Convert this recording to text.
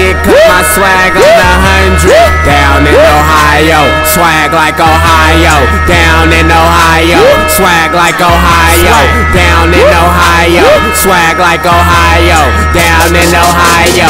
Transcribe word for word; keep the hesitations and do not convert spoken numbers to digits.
it, cause my swag on the hundred. Down in Ohio, swag like Ohio. Down in Ohio, swag like Ohio. Down in Ohio, swag like Ohio. Down in Ohio.